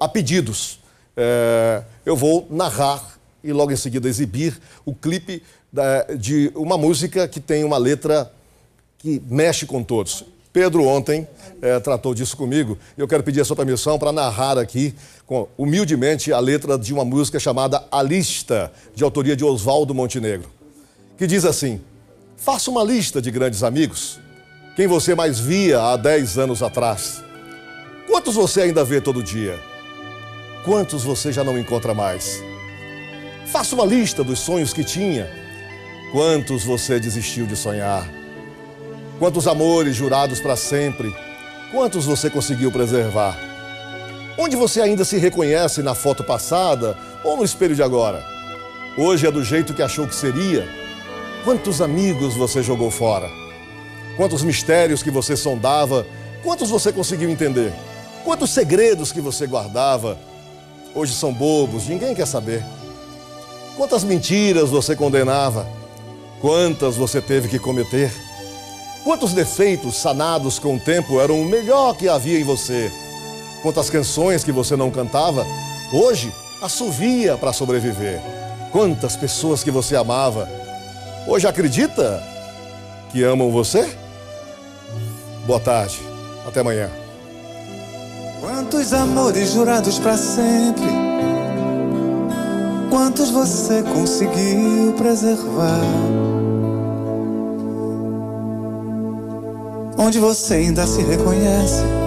a pedidos, eu vou narrar e logo em seguida exibir o clipe de uma música que tem uma letra que mexe com todos. Pedro ontem tratou disso comigo e eu quero pedir a sua permissão para narrar aqui, humildemente, a letra de uma música chamada A Lista, de autoria de Oswaldo Montenegro, que diz assim: faça uma lista de grandes amigos, quem você mais via há 10 anos atrás. Quantos você ainda vê todo dia? Quantos você já não encontra mais? Faça uma lista dos sonhos que tinha. Quantos você desistiu de sonhar? Quantos amores jurados para sempre? Quantos você conseguiu preservar? Onde você ainda se reconhece na foto passada ou no espelho de agora? Hoje é do jeito que achou que seria? Quantos amigos você jogou fora? Quantos mistérios que você sondava? Quantos você conseguiu entender? Quantos segredos que você guardava? Hoje são bobos, ninguém quer saber. Quantas mentiras você condenava? Quantas você teve que cometer? Quantos defeitos sanados com o tempo eram o melhor que havia em você? Quantas canções que você não cantava, hoje assovia para sobreviver? Quantas pessoas que você amava, hoje acredita que amam você? Boa tarde, até amanhã. Quantos amores jurados para sempre? Quantos você conseguiu preservar? Onde você ainda se reconhece?